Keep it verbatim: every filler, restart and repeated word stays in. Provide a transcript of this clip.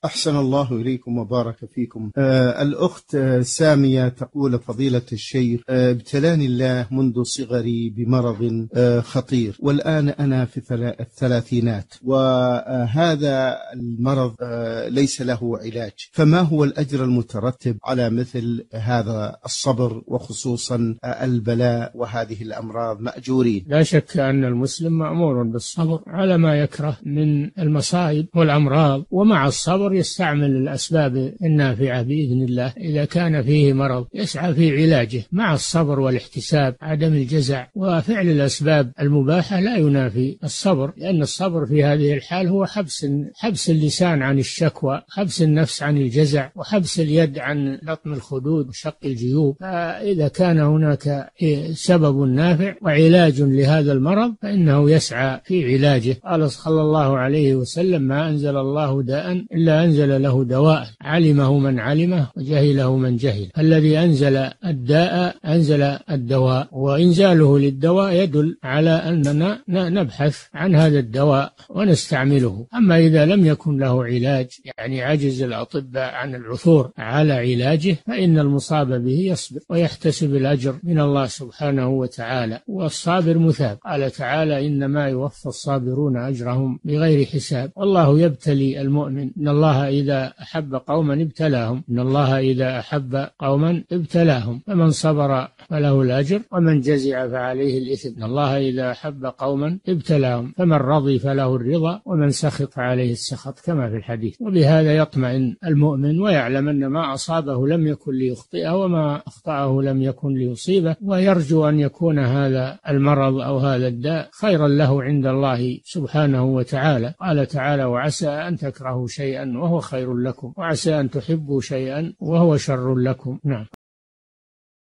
أحسن الله إليكم وبارك فيكم. آه الأخت آه سامية تقول: فضيلة الشيخ، آه ابتلاني الله منذ صغري بمرض آه خطير، والآن أنا في الثلاثينات، وهذا المرض آه ليس له علاج، فما هو الأجر المترتب على مثل هذا الصبر، وخصوصا آه البلاء وهذه الأمراض مأجورين؟ لا شك أن المسلم مأمور بالصبر على ما يكره من المصائب والأمراض، ومع الصبر يستعمل الأسباب النافعة بإذن الله. إذا كان فيه مرض يسعى في علاجه مع الصبر والاحتساب، عدم الجزع، وفعل الأسباب المباحة لا ينافي الصبر، لأن الصبر في هذه الحال هو حبس حبس اللسان عن الشكوى، حبس النفس عن الجزع، وحبس اليد عن لطم الخدود وشق الجيوب. فإذا كان هناك سبب نافع وعلاج لهذا المرض فإنه يسعى في علاجه. قال صلى الله عليه وسلم: ما أنزل الله داء إلا أنزل له دواء، علمه من علمه وجهله من جهل. الذي أنزل الداء أنزل الدواء، وإنزاله للدواء يدل على أننا نبحث عن هذا الدواء ونستعمله. أما إذا لم يكن له علاج، يعني عجز الأطباء عن العثور على علاجه، فإن المصاب به يصبر ويحتسب الأجر من الله سبحانه وتعالى، والصابر مثاب. قال تعالى: إنما يوفى الصابرون أجرهم بغير حساب. والله يبتلي المؤمن. إن الله إذا أحب قوما ابتلاهم إن الله إذا أحب قوما ابتلاهم فمن صبر فله الأجر ومن جزع فعليه الإثم. إن الله إذا أحب قوما ابتلاهم فمن رضي فله الرضا ومن سخط فعليه السخط، كما في الحديث. وبهذا يطمئن المؤمن ويعلم أن ما أصابه لم يكن ليخطئه، وما أخطأه لم يكن ليصيبه، ويرجو أن يكون هذا المرض أو هذا الداء خيرا له عند الله سبحانه وتعالى. قال تعالى: وعسى أن تكرهوا شيئا وهو خير لكم، وعسى أن تحبوا شيئا وهو شر لكم. نعم.